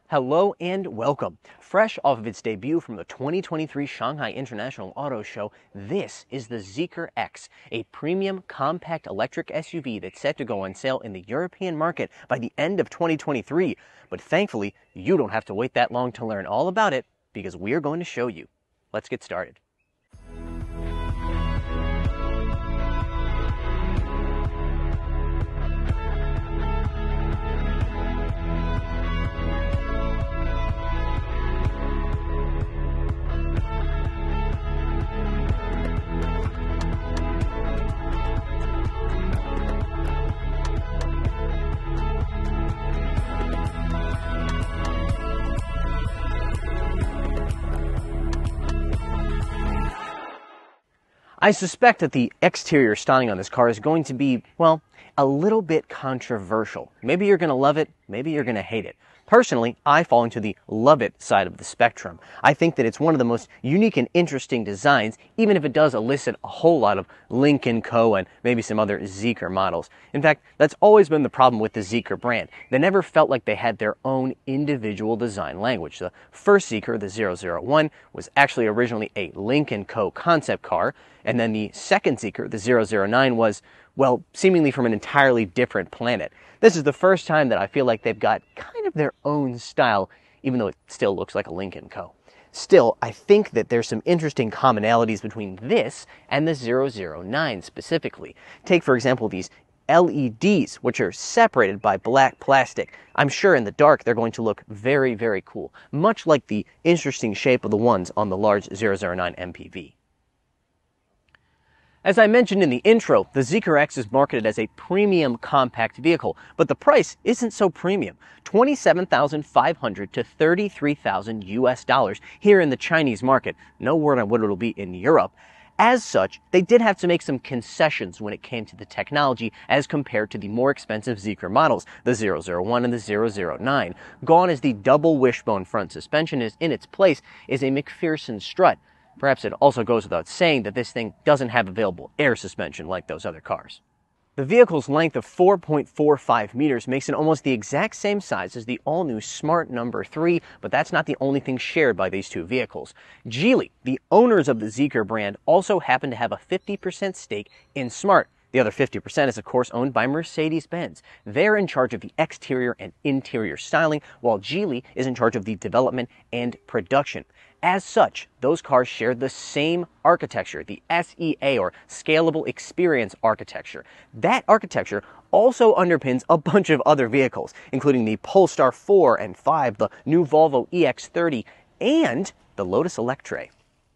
Hello and welcome. Fresh off of its debut from the 2023 Shanghai International Auto Show, this is the Zeekr X, a premium compact electric SUV that's set to go on sale in the European market by the end of 2023. But thankfully, you don't have to wait that long to learn all about it because we're going to show you. Let's get started. I suspect that the exterior styling on this car is going to be, well, a little bit controversial. Maybe you're going to love it, maybe you're going to hate it. Personally, I fall into the love it side of the spectrum. I think that it's one of the most unique and interesting designs, even if it does elicit a whole lot of Lynk & Co. and maybe some other Zeekr models. In fact, that's always been the problem with the Zeekr brand. They never felt like they had their own individual design language. The first Zeekr, the 001, was actually originally a Lynk & Co. concept car, and then the second Zeekr, the 009, was, well, seemingly from an entirely different planet. This is the first time that I feel like they've got kind of their own style, even though it still looks like a Lynk & Co. Still, I think that there's some interesting commonalities between this and the 009 specifically. Take, for example, these LEDs, which are separated by black plastic. I'm sure in the dark they're going to look very, very cool, much like the interesting shape of the ones on the large 009 MPV. As I mentioned in the intro, the Zeekr X is marketed as a premium compact vehicle, but the price isn't so premium. $27,500 to $33,000 US here in the Chinese market. No word on what it'll be in Europe. As such, they did have to make some concessions when it came to the technology as compared to the more expensive Zeekr models, the 001 and the 009. Gone is the double wishbone front suspension, is in its place is a McPherson strut. Perhaps it also goes without saying that this thing doesn't have available air suspension like those other cars. The vehicle's length of 4.45 meters makes it almost the exact same size as the all-new Smart No. 3, but that's not the only thing shared by these two vehicles. Geely, the owners of the Zeekr brand, also happen to have a 50% stake in Smart. The other 50% is, of course, owned by Mercedes-Benz. They're in charge of the exterior and interior styling, while Geely is in charge of the development and production. As such, those cars share the same architecture, the SEA, or Scalable Experience Architecture. That architecture also underpins a bunch of other vehicles, including the Polestar 4 and 5, the new Volvo EX30, and the Lotus Electre.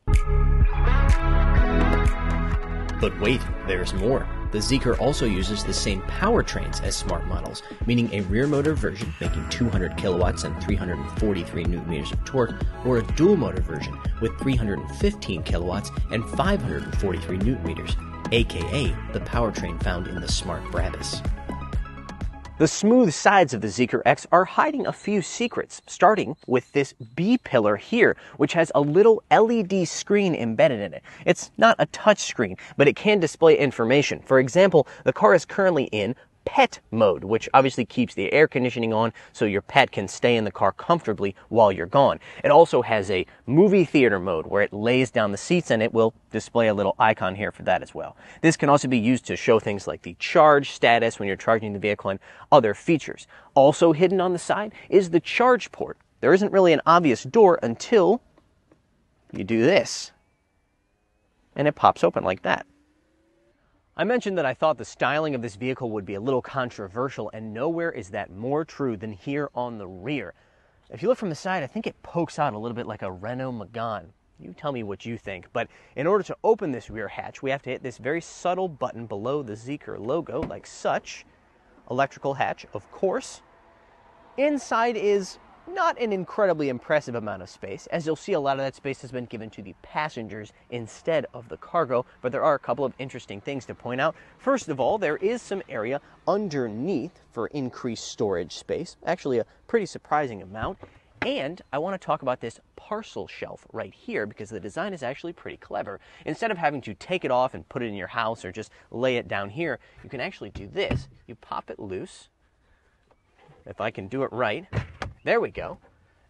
But wait, there's more. The Zeekr also uses the same powertrains as Smart models, meaning a rear motor version making 200 kilowatts and 343 newton-meters of torque, or a dual motor version with 315 kilowatts and 543 newton-meters, aka the powertrain found in the Smart Brabus. The smooth sides of the Zeekr X are hiding a few secrets, starting with this B-pillar here, which has a little LED screen embedded in it. It's not a touch screen, but it can display information. For example, the car is currently in pet mode, which obviously keeps the air conditioning on so your pet can stay in the car comfortably while you're gone. It also has a movie theater mode where it lays down the seats, and it will display a little icon here for that as well. This can also be used to show things like the charge status when you're charging the vehicle and other features. Also hidden on the side is the charge port. There isn't really an obvious door until you do this, and it pops open like that. I mentioned that I thought the styling of this vehicle would be a little controversial, and nowhere is that more true than here on the rear. If you look from the side, I think it pokes out a little bit like a Renault Megane. You tell me what you think, but in order to open this rear hatch, we have to hit this very subtle button below the Zeekr logo, like such. Electrical hatch, of course. Inside is not an incredibly impressive amount of space. As you'll see, a lot of that space has been given to the passengers instead of the cargo, but there are a couple of interesting things to point out. First of all, there is some area underneath for increased storage space, actually a pretty surprising amount. And I want to talk about this parcel shelf right here because the design is actually pretty clever. Instead of having to take it off and put it in your house or just lay it down here, you can actually do this. You pop it loose. If I can do it right, there we go.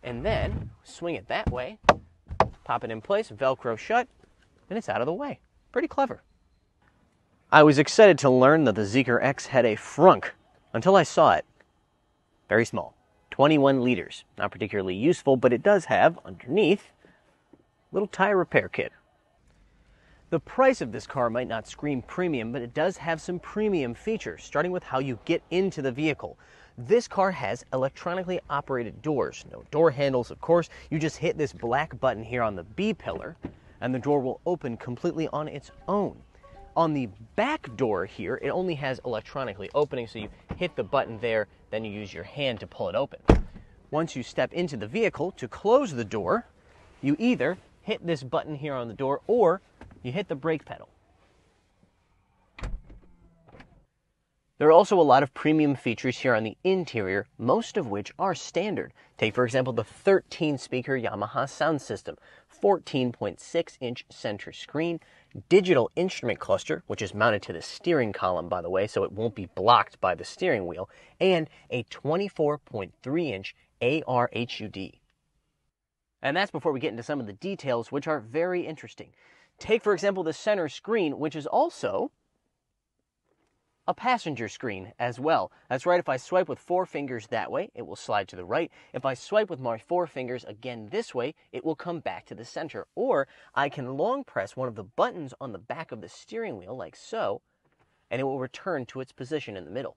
and then swing it that way, pop it in place, Velcro shut, and it's out of the way. Pretty clever. I was excited to learn that the Zeekr X had a frunk until I saw it. Very small, 21 liters. Not particularly useful, but it does have, underneath, a little tire repair kit. The price of this car might not scream premium, but it does have some premium features, starting with how you get into the vehicle. This car has electronically operated doors. No door handles, of course. You just hit this black button here on the B pillar, and the door will open completely on its own. On the back door here, it only has electronically opening, so you hit the button there, then you use your hand to pull it open. Once you step into the vehicle, to close the door, you either hit this button here on the door, or you hit the brake pedal. There are also a lot of premium features here on the interior, most of which are standard. Take, for example, the 13-speaker Yamaha sound system, 14.6-inch center screen, digital instrument cluster, which is mounted to the steering column, by the way, so it won't be blocked by the steering wheel, and a 24.3-inch AR HUD. And that's before we get into some of the details, which are very interesting. Take, for example, the center screen, which is also a passenger screen as well. That's right, if I swipe with 4 fingers that way, it will slide to the right. If I swipe with my 4 fingers again this way, it will come back to the center. Or I can long press one of the buttons on the back of the steering wheel, like so, and it will return to its position in the middle.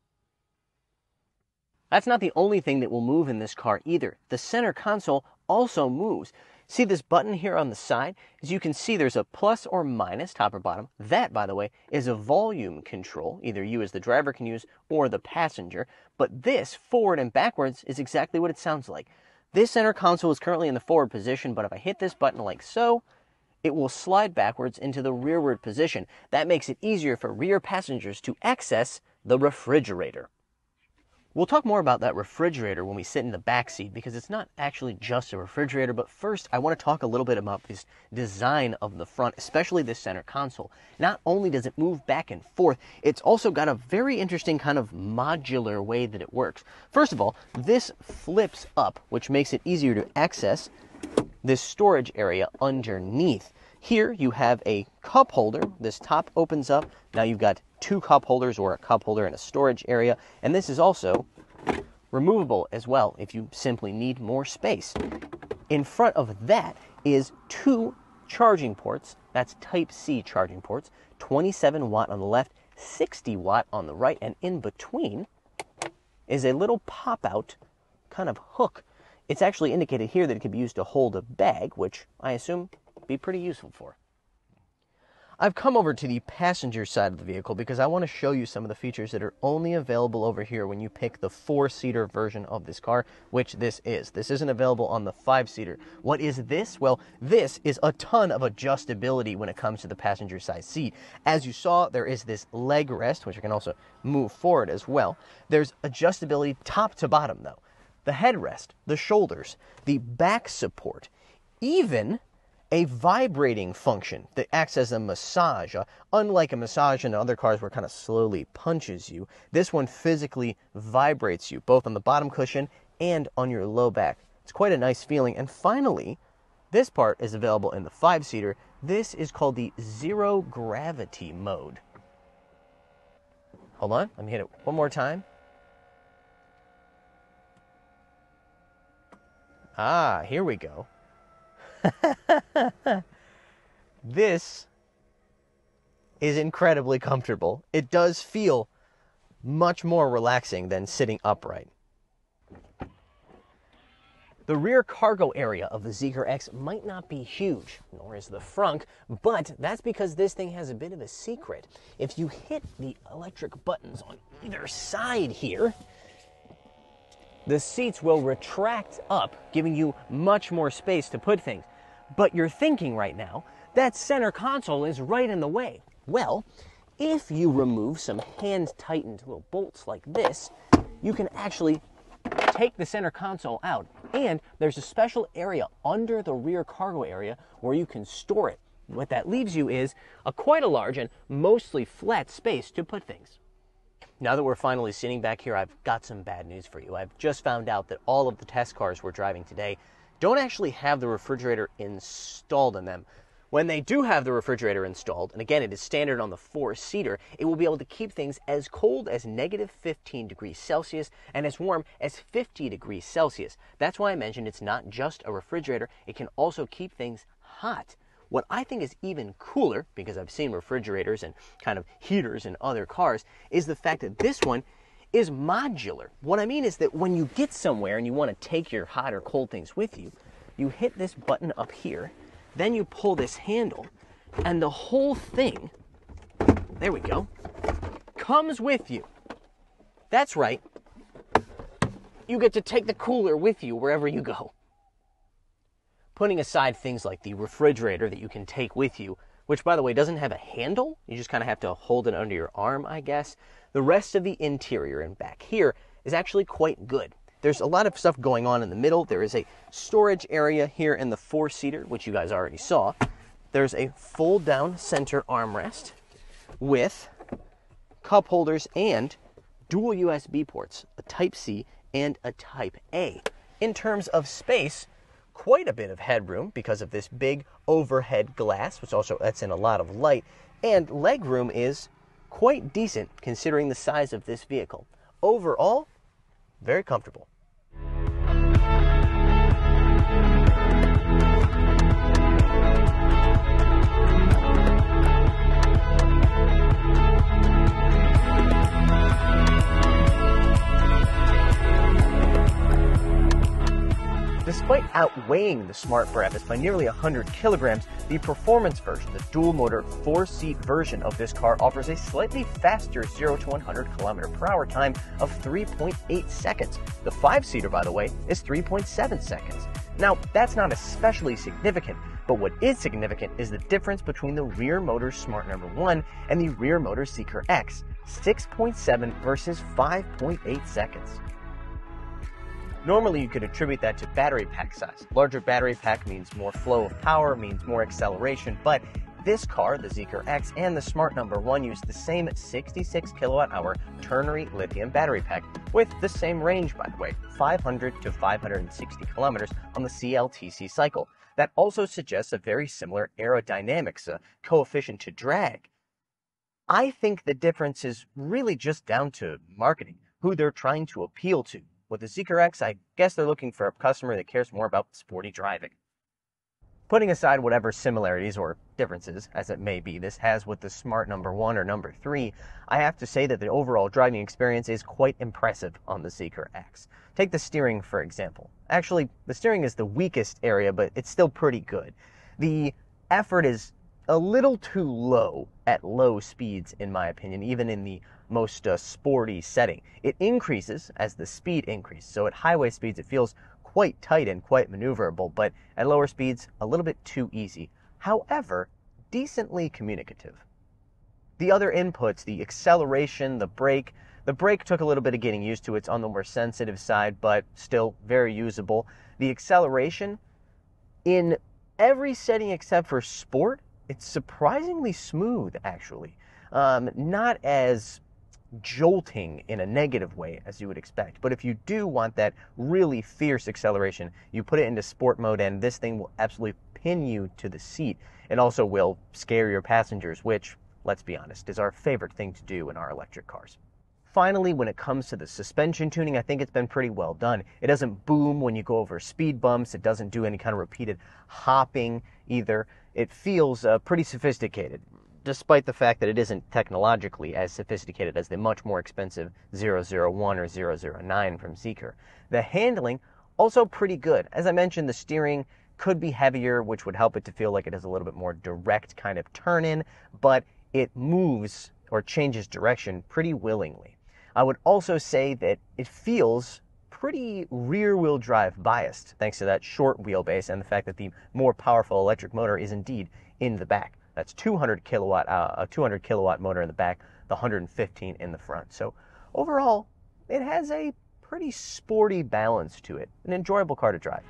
That's not the only thing that will move in this car either. The center console also moves. See this button here on the side? As you can see, there's a plus or minus, top or bottom. That, by the way, is a volume control. Either you as the driver can use or the passenger. But this, forward and backwards, is exactly what it sounds like. This center console is currently in the forward position, but if I hit this button like so, it will slide backwards into the rearward position. That makes it easier for rear passengers to access the refrigerator. We'll talk more about that refrigerator when we sit in the back seat, because it's not actually just a refrigerator. But first, I want to talk a little bit about this design of the front, especially this center console. Not only does it move back and forth, it's also got a very interesting kind of modular way that it works. First of all, this flips up, which makes it easier to access this storage area underneath. Here you have a cup holder. This top opens up. Now you've got 2 cup holders, or a cup holder and a storage area. And this is also removable as well if you simply need more space. In front of that is 2 charging ports. That's Type-C charging ports. 27 watt on the left, 60 watt on the right. And in between is a little pop-out kind of hook. It's actually indicated here that it could be used to hold a bag, which I assume be pretty useful for. I've come over to the passenger side of the vehicle because I want to show you some of the features that are only available over here when you pick the 4-seater version of this car, which this is. This isn't available on the 5-seater. What is this? Well, this is a ton of adjustability when it comes to the passenger side seat. As you saw, there is this leg rest, which you can also move forward as well. There's adjustability top to bottom, though. The headrest, the shoulders, the back support, even a vibrating function that acts as a massage. Unlike a massage in other cars where it kind of slowly punches you, this one physically vibrates you, both on the bottom cushion and on your low back. It's quite a nice feeling. And finally, this part is available in the 5-seater. This is called the zero gravity mode. Hold on, let me hit it one more time. Ah, here we go. This is incredibly comfortable. It does feel much more relaxing than sitting upright. The rear cargo area of the Zeekr X might not be huge, nor is the frunk, but that's because this thing has a bit of a secret. If you hit the electric buttons on either side here, the seats will retract up, giving you much more space to put things. But you're thinking right now, that center console is right in the way. Well, if you remove some hand-tightened little bolts like this, you can actually take the center console out. And there's a special area under the rear cargo area where you can store it. What that leaves you is quite a large and mostly flat space to put things. Now that we're finally sitting back here, I've got some bad news for you. I've just found out that all of the test cars we're driving today don't actually have the refrigerator installed in them. When they do have the refrigerator installed, and again, it is standard on the 4-seater, it will be able to keep things as cold as negative 15 degrees Celsius and as warm as 50 degrees Celsius. That's why I mentioned it's not just a refrigerator, it can also keep things hot. What I think is even cooler, because I've seen refrigerators and kind of heaters in other cars, is the fact that this one is modular. What I mean is that when you get somewhere and you want to take your hot or cold things with you, you hit this button up here, then you pull this handle, and the whole thing, there we go, comes with you. That's right. You get to take the cooler with you wherever you go. Putting aside things like the refrigerator that you can take with you, which, by the way, doesn't have a handle. You just kind of have to hold it under your arm, I guess. The rest of the interior and back here is actually quite good. There's a lot of stuff going on in the middle. There is a storage area here in the 4-seater, which you guys already saw. There's a fold-down center armrest with cup holders and dual USB ports, a Type-C and a Type-A. In terms of space, quite a bit of headroom because of this big overhead glass, which also lets in a lot of light, and legroom is quite decent considering the size of this vehicle. Overall, very comfortable. Despite outweighing the Smart Brabus by nearly 100 kilograms, the performance version, the dual-motor 4-seat version of this car, offers a slightly faster 0 to 100 km/h time of 3.8 seconds. The 5-seater, by the way, is 3.7 seconds. Now, that's not especially significant, but what is significant is the difference between the rear motor Smart No. 1 and the rear motor Zeekr X, 6.7 versus 5.8 seconds. Normally, you could attribute that to battery pack size. Larger battery pack means more flow of power, means more acceleration, but this car, the Zeekr X, and the Smart No. 1 use the same 66 kilowatt-hour ternary lithium battery pack, with the same range, by the way, 500 to 560 kilometers on the CLTC cycle. That also suggests a very similar aerodynamics coefficient to drag. I think the difference is really just down to marketing, who they're trying to appeal to. With the Zeekr X, I guess they're looking for a customer that cares more about sporty driving. Putting aside whatever similarities or differences, as it may be, this has with the Smart No. 1 or No. 3, I have to say that the overall driving experience is quite impressive on the Zeekr X. Take the steering, for example. Actually, the steering is the weakest area, but it's still pretty good. The effort is a little too low at low speeds, in my opinion, even in the most sporty setting. It increases as the speed increases, so at highway speeds it feels quite tight and quite maneuverable, but at lower speeds a little bit too easy. However, decently communicative. The other inputs, the acceleration, the brake took a little bit of getting used to. It's on the more sensitive side, but still very usable. The acceleration, in every setting except for sport, it's surprisingly smooth, actually. Not as jolting in a negative way as you would expect. But if you do want that really fierce acceleration, you put it into sport mode and this thing will absolutely pin you to the seat. It also will scare your passengers, which, let's be honest, is our favorite thing to do in our electric cars. Finally, when it comes to the suspension tuning, I think it's been pretty well done. It doesn't boom when you go over speed bumps. It doesn't do any kind of repeated hopping either. It feels pretty sophisticated, despite the fact that it isn't technologically as sophisticated as the much more expensive 001 or 009 from Zeekr. The handling, also pretty good. As I mentioned, the steering could be heavier, which would help it to feel like it has a little bit more direct kind of turn-in, but it moves or changes direction pretty willingly. I would also say that it feels pretty rear-wheel drive biased, thanks to that short wheelbase and the fact that the more powerful electric motor is indeed in the back. That's a 200 kilowatt motor in the back, the 115 in the front. So overall, it has a pretty sporty balance to it. An enjoyable car to drive.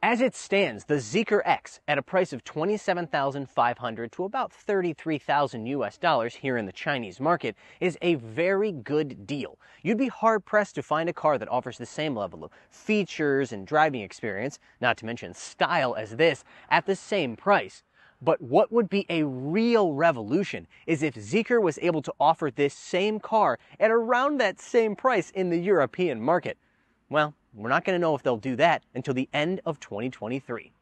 As it stands, the Zeekr X, at a price of $27,500 to about $33,000 US here in the Chinese market, is a very good deal. You'd be hard-pressed to find a car that offers the same level of features and driving experience, not to mention style, as this, at the same price. But what would be a real revolution is if Zeekr was able to offer this same car at around that same price in the European market. Well, we're not going to know if they'll do that until the end of 2023.